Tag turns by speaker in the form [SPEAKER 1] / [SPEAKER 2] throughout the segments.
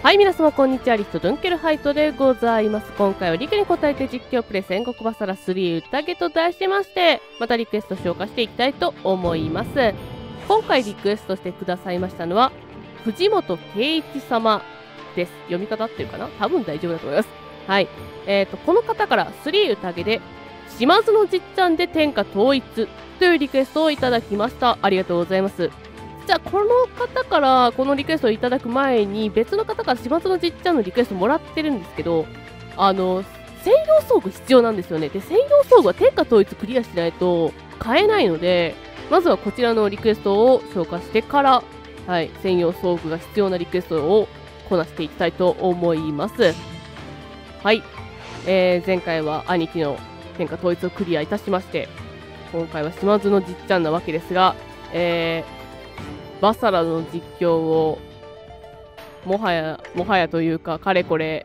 [SPEAKER 1] はい、皆様こんにちは。リヒトドゥンケルハイトでございます。今回はリクに答えて実況プレイ戦国バサラ3宴と題しまして、またリクエスト消化していきたいと思います。今回リクエストしてくださいましたのは、藤本圭一様です。読み方合ってるかな？多分大丈夫だと思います。はい。この方から3宴で、島津のじっちゃんで天下統一というリクエストをいただきました。ありがとうございます。じゃあ、この方からこのリクエストをいただく前に、別の方から島津のじっちゃんのリクエストもらってるんですけど、専用装具必要なんですよね。で、専用装具は天下統一クリアしないと買えないので、まずはこちらのリクエストを消化してから、はい、専用装具が必要なリクエストをこなしていきたいと思います。はい。前回は兄貴の天下統一をクリアいたしまして、今回は島津のじっちゃんなわけですが、バサラの実況をもはやというかかれこれ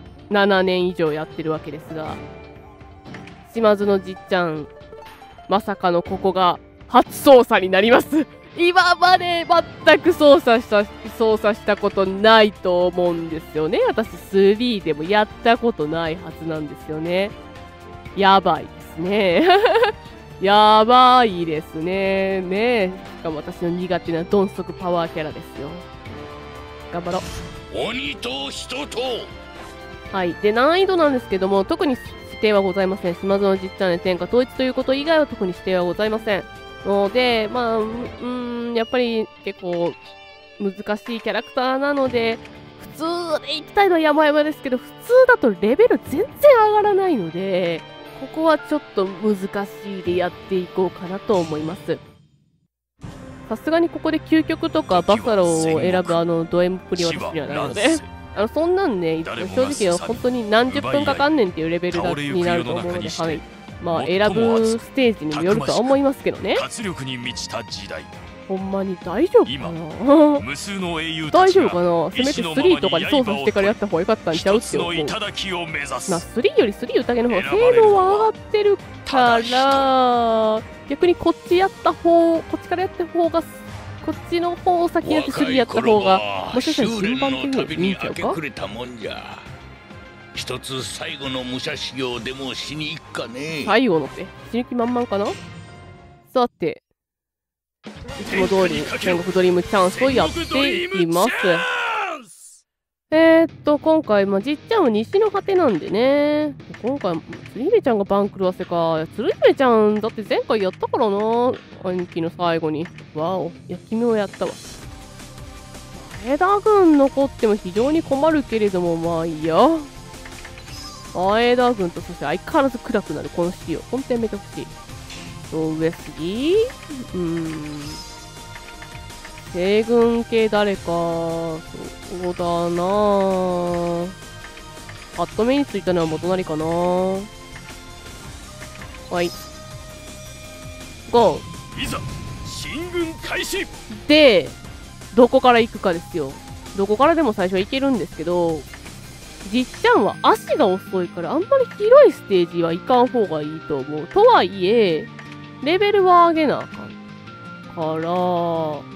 [SPEAKER 1] 7年以上やってるわけですが、島津のじっちゃんまさかのここが初操作になります。今まで全く操作したことないと思うんですよね。私3でもやったことないはずなんですよね。やばいですね。やばいですね。ねえ。しかも私の苦手な鈍足パワーキャラですよ。頑張ろう。
[SPEAKER 2] 鬼と人と。
[SPEAKER 1] はい。で、難易度なんですけども、特に指定はございません。島津のじっちゃんで天下統一ということ以外は特に指定はございません。ので、まあ、やっぱり結構難しいキャラクターなので、普通で行きたいのは山々ですけど、普通だとレベル全然上がらないので、ここはちょっと難しいでやっていこうかなと思います。さすがにここで究極とかバサラを選ぶド M プリは私にはないので、そんなんね、正直は本当に何十分かかんねんっていうレベルになると思うので、はい。まあ選ぶステージにもよるとは思いますけどね。ほんまに大丈夫かな。大丈夫かな。せめて3とかで操作してからやった方がよかったんちゃうって思う。まあ3より3宴の方が性能は上がってるから、逆にこっちからやった方が、こっちの方を先やって3やった方が、もしかしたら順番的にいいんちゃうか。
[SPEAKER 2] 一つ最後の武者修行でもしに行くかね。
[SPEAKER 1] 最後のって死ぬ気満々かな。さて、いつも通り戦国ドリームチャンスをやっていきます。今回、じっちゃんは西の果てなんでね。今回、鶴姫ちゃんが番狂わせか。鶴姫ちゃん、だって前回やったからな。兄貴の最後に。わお、焼き目をやったわ。前田軍残っても非常に困るけれども、まあいいや。前田軍とそして相変わらず暗くなるこの仕様。本当にやめてほしい。上杉西軍系誰か。そうだなぁ。パッと目についたのは元成かな。はい。ゴー。
[SPEAKER 2] いざ進軍開始
[SPEAKER 1] で、どこから行くかですよ。どこからでも最初は行けるんですけど、じっちゃんは足が遅いから、あんまり広いステージは行かん方がいいと思う。とはいえ、レベルは上げなあかん。から、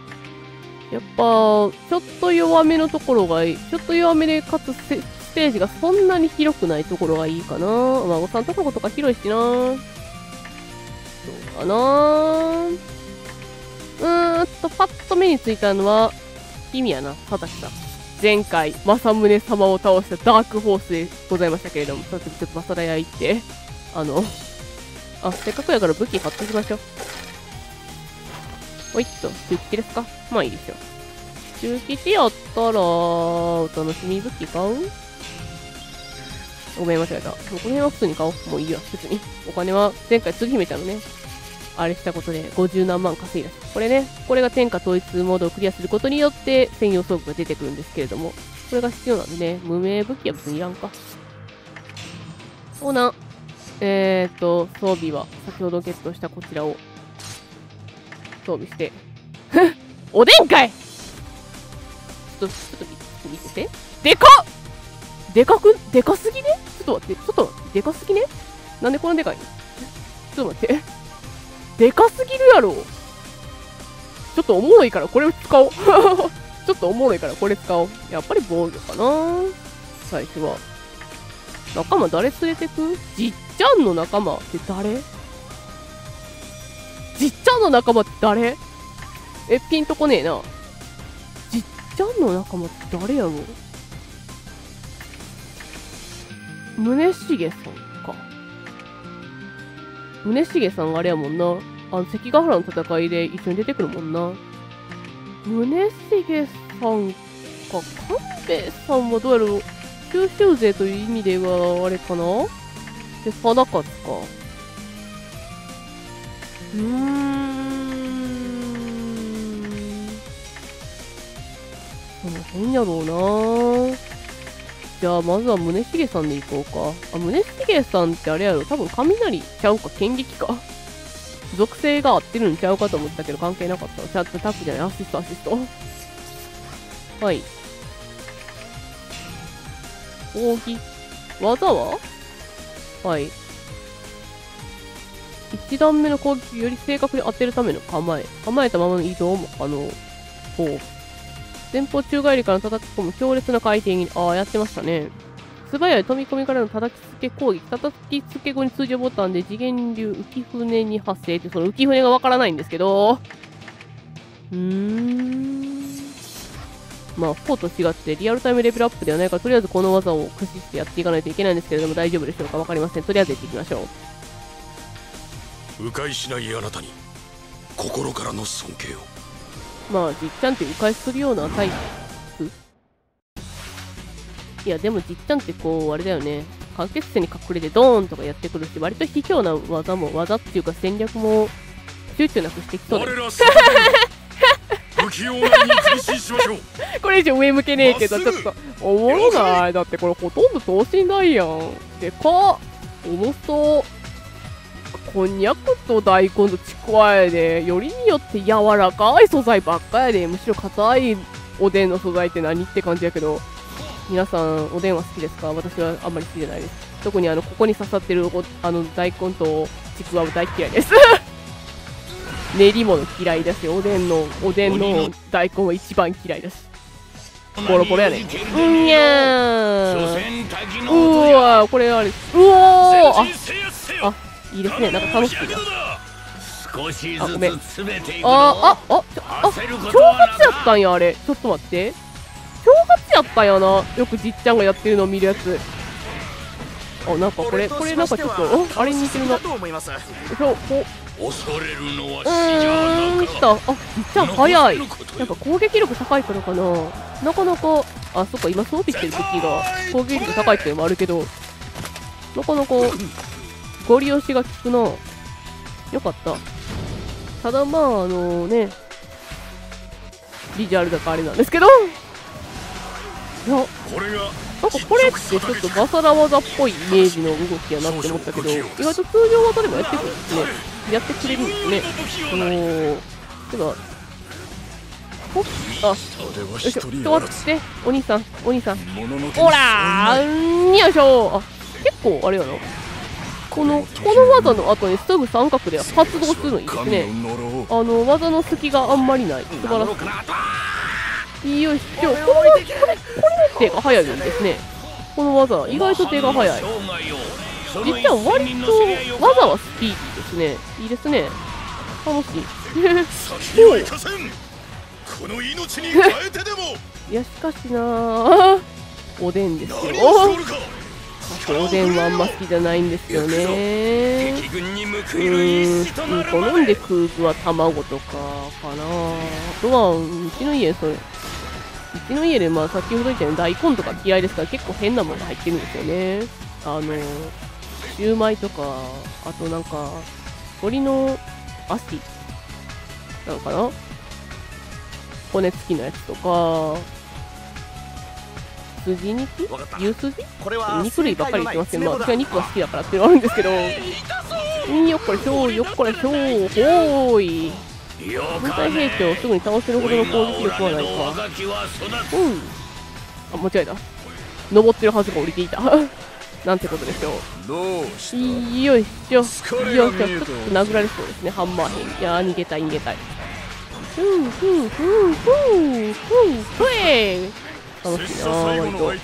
[SPEAKER 1] やっぱ、ちょっと弱めのところがいい。ちょっと弱めで、かつステージがそんなに広くないところがいいかな。お孫さんとことか広いしな。どうかな。パッと目についたのは、君やな、佐々木さん。前回、政宗様を倒したダークホースでございましたけれども、ちょっとバサラ屋行って、せっかくやから武器買っていきましょう。おいっと、中吉ですか？まあいいですよ。中吉やったら、お楽しみ武器買う？ごめん、間違えた。この辺は普通に買おう。もういいや、別に。お金は、前回鶴姫ちゃんのね、あれしたことで50何万稼いだし。これね、これが天下統一モードをクリアすることによって専用装具が出てくるんですけれども、これが必要なんでね、無名武器は別にいらんか。そうな。装備は先ほどゲットしたこちらを装備して。おでんかい。ちょっと見てて。でかすぎね。ちょっと待って、でかすぎね。なんでこんなでかいの？ちょっと待って。でかすぎるやろ。ちょっとおもろいからこれを使おう。ちょっちょっとおもろいからこれ使おう。やっぱり防御かな最初は。仲間誰連れてく？じっちゃんの仲間って誰？じっちゃんの仲間って誰？ピンとこねえな。じっちゃんの仲間って誰やろ？宗重さんか。宗重さんがあれやもんな。関ヶ原の戦いで一緒に出てくるもんな。宗重さんか。官兵衛さんはどうやろう。九州勢という意味ではあれかな。で、貞勝か。その辺やろうな。じゃあまずは宗重さんでいこうか。宗重さんってあれやろ。多分雷ちゃうか、剣撃か。属性が合ってるんちゃうかと思ったけど関係なかった。ちゃんとタップじゃない、アシスト。はい。扇。技ははい。1段目の攻撃をより正確に当てるための構え。構えたままの移動も可能。ほう。前方宙返りから叩き込む強烈な回転に、やってましたね。素早い飛び込みからの叩きつけ攻撃。叩きつけ後に通常ボタンで次元流浮舟に発生って、その浮舟がわからないんですけど。まあ、4と違ってリアルタイムレベルアップではないから、とりあえずこの技を駆使してやっていかないといけないんですけれども、大丈夫でしょうか？わかりません。とりあえずやっていきましょ
[SPEAKER 3] う。迂回しないあなたに心からの尊敬を。
[SPEAKER 1] まあ、じっちゃんって迂回するようなタイプ？いや、でもじっちゃんってこう、あれだよね。間欠泉に隠れてドーンとかやってくるし、割と卑怯な技っていうか戦略も躊躇なくしてきそうだよ。これ以上上向けねえけど、ちょっとおもろない。だってこれほとんど等身大やん。でかっ。重そう。こんにゃくと大根とちくわやで、よりによって柔らかい素材ばっかやで。むしろ硬いおでんの素材って何って感じやけど、皆さんおでんは好きですか？私はあんまり好きじゃないです。特にここに刺さってる大根とちくわは大嫌いです練り物嫌いだし、おでんの大根は一番嫌いだし、ボロボロやねん。うんにゃー。うわー、これあれ、うわー、いいですね。なんか楽しいな。ごめん。挑発やったんや、あれ。ちょっと待って。挑発やったんやな。よくじっちゃんがやってるのを見るやつ。なんかこれなんかちょっと、あれに似てるな。恐れるのは死じゃなか。来た。じっちゃん早い。やっぱ攻撃力高いからかな。なかなか、そっか、今装備してる武器が攻撃力高いっていうのもあるけど、なかなか、ゴリ押しが効くな。よかった。ただまあ、ね、ビジュアルだからあれなんですけど、いや、なんかこれってちょっとバサラ技っぽいイメージの動きやなって思ったけど、意外と通常技でもやってくるんですね。やってくれるんですね。では、よいしょ、ちょっと待って、お兄さん。ほらー、よいしょ。結構あれやな。この技の後にすぐ三角で発動するのいいですね。技の隙があんまりない。素晴らしい。よいしょ。これ手が速いんですね。この技、意外と手が速い。実は割と技はスピーディーですね。いいですね。楽しい。いや、しかしなー、おでんですよ。おでんはあんま好きじゃないんですよね。好んで食う具は卵とかかな。あとは、うちの家で、さっきほど言ったように大根とか嫌いですから結構変なものが入ってるんですよね。シューマイとか、あとなんか、鶏の足なのかな、骨付きのやつとか、筋肉、牛すじ、肉類ばっかり言ってますけど、私は肉が好きだからっていうのがあるんですけど、よっこれしょう、ほーい。本体兵器をすぐに倒せるほどの攻撃力はないか。間違えた。登ってるはずが降りていた。なんてことでしょう。よいしょ。ちょっと殴られそうですね、ハンマー兵。いやー、逃げたい。 楽しいな割と。ゴー。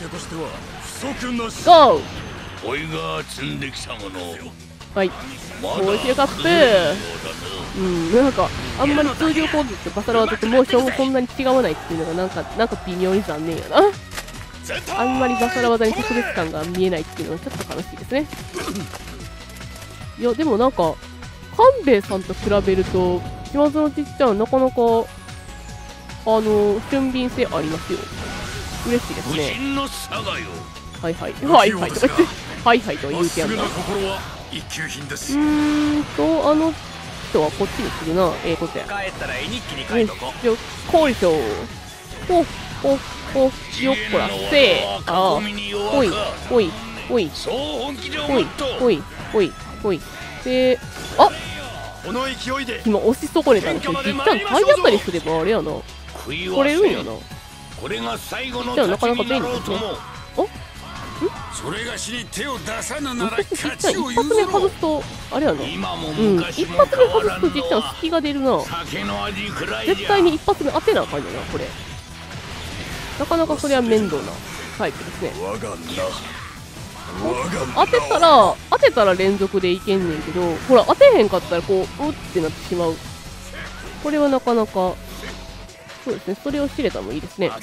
[SPEAKER 2] おいが積んできたもの。
[SPEAKER 1] はい。もうヒルカップ。なんかあんまり通常攻撃とバサラワザとモーションもそんなに違わないっていうのがなんか微妙に残念やな。あんまりバサラワザに特別感が見えないっていうのはちょっと悲しいですね。いやでもなんか勘兵衛さんと比べると島津のちっちゃんなかなか俊敏性ありますよ。嬉しいですね。はいはいはいはいとか言ってはいはいと言うてやんな。あの人はこっちに来るな。ことや。
[SPEAKER 4] 帰ったら絵日記に書いとこ。
[SPEAKER 1] こいしょ。よっこらせー。ああ。ほいほいほいほいほいほいほい。で、あ、今押し損ねたんですよ。実は体当たりすればあれやな。取れるんやな。じゃあなかなか便利ですね。
[SPEAKER 3] それがしに手を出さぬなら
[SPEAKER 1] 一発目外すとあれやな。一発目外すと実は隙が出るな。絶対に一発目当てなあかんよなこれ。なかなかそれは面倒なタイプですね。当てたら連続でいけんねんけど、ほら当てへんかったらこうってなってしまう。これはなかなかそうですね。それを知れたのもいいですね。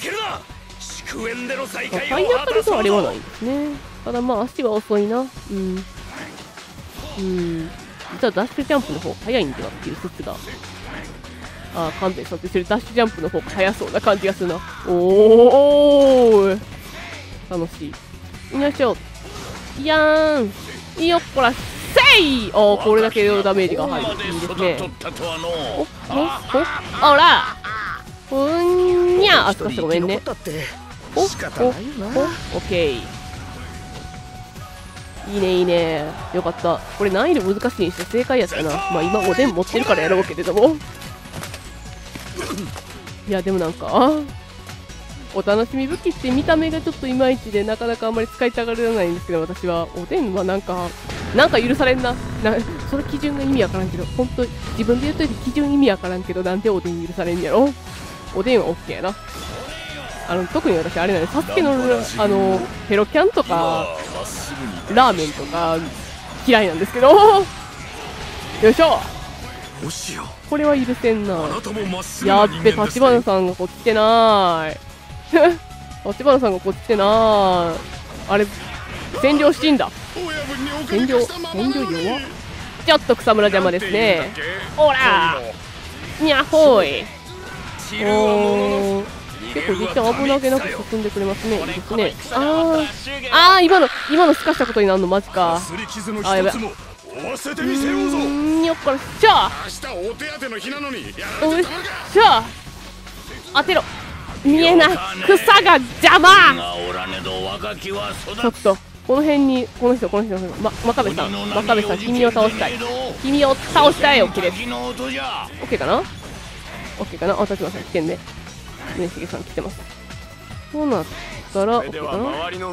[SPEAKER 1] 体当たりとあれはないですね。ただまあ足は遅いな。実はダッシュジャンプの方が速いんではっていう説が。勘弁さんと一緒にダッシュジャンプの方が速そうな感じがするな。おー楽しい。よいしょ。いやーん。よっこらせい。これだけのダメージが入る。いいですね。あらにゃあ、すかしてごめんね。オッケー。いいねいいね。よかった。これ難易度難しいにして正解やったな。まあ今おでん持ってるからやろうけれども。いやでもなんかお楽しみ武器って見た目がちょっといまいちでなかなかあんまり使いたがらないんですけど、私はおでんはなんか許されんな。その基準が意味わからんけど、本当自分で言うといて基準意味わからんけど、なんでおでん許されんやろ。おでんは OK やな。特に私あれなんで、サスケのヘロキャンとかラーメンとか嫌いなんですけどよいしょ。これは許せんな。やっべ、立花さんがこっち来てなーい立花さんがこっち来てなーい。あれ占領してんだ。占領弱。ちょっと草むら邪魔ですね。ほらにゃほーい。結構実は危なげなく進んでくれますね。いいですね。今のすかしたことになるのマジか。やべ。よっこらしゃおいしゃ当てろ。見えない草が邪魔。ちょっとこの辺にこの人真壁さん君を倒したい。オッケーです。オッケーかな。立花さん来てんね。宗重さん来てます。そうなったらオッケーかな。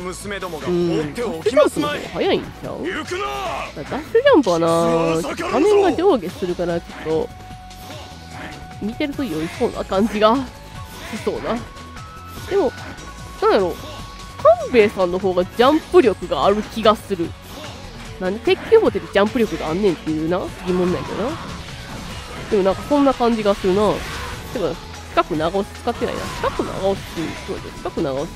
[SPEAKER 1] 立花の方が早いんちゃう。ダッシュジャンプはな画面が上下するからちょっと見てると酔いそうな感じがしそうな。でもなんやろ、勘兵衛さんの方がジャンプ力がある気がする。なんで鉄球ボテでジャンプ力があんねんっていうな疑問なんやけどな。でもなんかそんな感じがするな。でも深く長押し使ってないな。深く長押し深く長押し。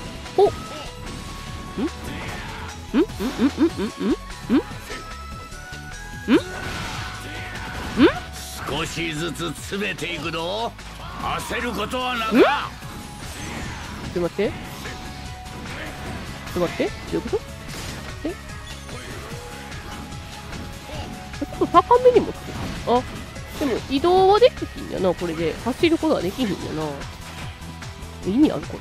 [SPEAKER 2] 少しずつ詰めていくぞ。焦ることはなか。
[SPEAKER 1] ちょっと待ってどういうこと。ちょっと高めに持ってでも移動はできひんやな。これで走ることはできひんやな。意味あるこ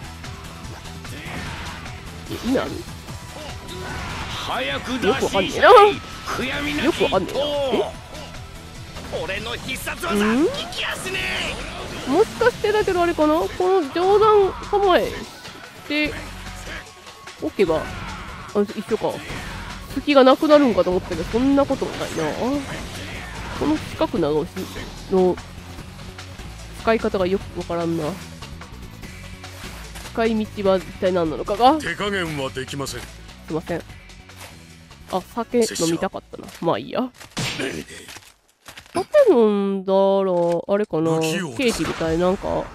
[SPEAKER 1] れ。意味ある。
[SPEAKER 2] 早く
[SPEAKER 1] よくわかんねえな。よくわかんねえな。
[SPEAKER 4] 俺の必殺技行きやすね
[SPEAKER 1] え。もしかしてだけどあれかな。この上段構えしておけば一緒か。隙がなくなるんかと思ったけどそんなこともないな。この四角長押しの使い方がよくわからんな。 使い道は一体何なのかが。
[SPEAKER 3] 手加減はできません。
[SPEAKER 1] すいません。あ、酒飲みたかったな。まあいいや。酒飲んだら、あれかな。ケーキみたいなんか。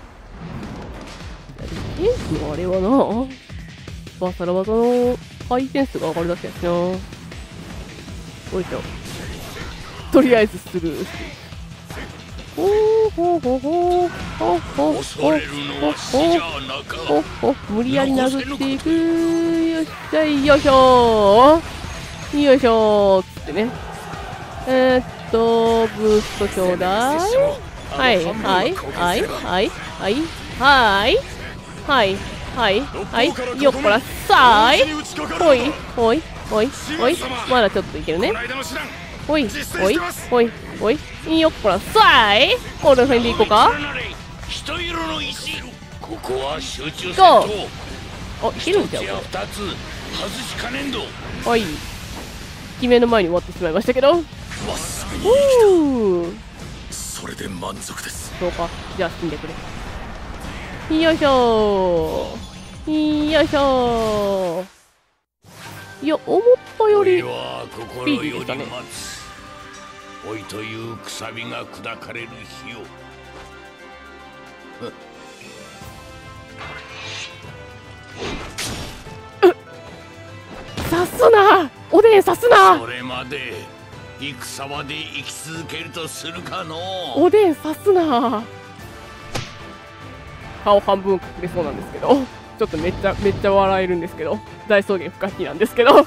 [SPEAKER 1] ケーキのあれはな。バサラ技の回転数が上がるだけやしな。おいしょ。とりあえずスルーしていく。ほーほーほーほーほーほー
[SPEAKER 2] 恐れるのは死じゃなか。
[SPEAKER 1] ほほ無理やり殴っていく。よっしゃい、よいしょー。よいしょーっつってね。ブーストちょうだい。はい、はい、はい、はい、はい、はい、はい、はい、はい、よっこらさい。ほい、ほい、ほい、ほい。まだちょっといけるね。ほい、ほい、ほい、ほい。よっこらさい。コールフェンでいこうか。
[SPEAKER 2] 人色の石。ここは集中戦
[SPEAKER 1] ゴ
[SPEAKER 2] 闘。
[SPEAKER 1] あ、いけるんじゃん。
[SPEAKER 2] 一つや二つ外しかねんど。
[SPEAKER 1] はい。決めの前に終わってしまいましたけど。
[SPEAKER 3] それで満足です。
[SPEAKER 1] そうか。じゃあ死んでくれ。よいしょー。よいしょー。いや、思ったより。
[SPEAKER 2] は心より待つ。老いというくさびが砕かれる日を。
[SPEAKER 1] 刺すなおでん刺すな。
[SPEAKER 2] それまで戦場で生き続けるとするかの。
[SPEAKER 1] おでん刺すな。顔半分隠れそうなんですけど、ちょっとめっちゃ笑えるんですけど、大草原不可避なんですけど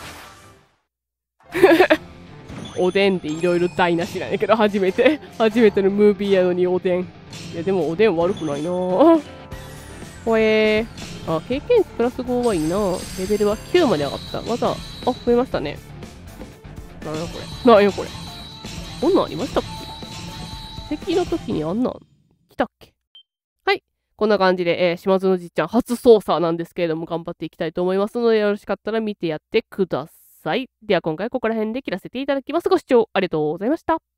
[SPEAKER 1] おでんでいろいろ台無しなんやけど、初めてのムービーやのにおでん。いやでもおでん悪くないな。ほえー。あ、経験値プラス5はいいな。レベルは9まで上がった。技、あ、増えましたね。なんやこれ。なんやこれ。こんなんありましたっけ？敵の時にあんなん来たっけ？はい。こんな感じで、島津のじっちゃん初操作なんですけれども、頑張っていきたいと思いますので、よろしかったら見てやってください。では今回ここら辺で切らせていただきます。ご視聴ありがとうございました。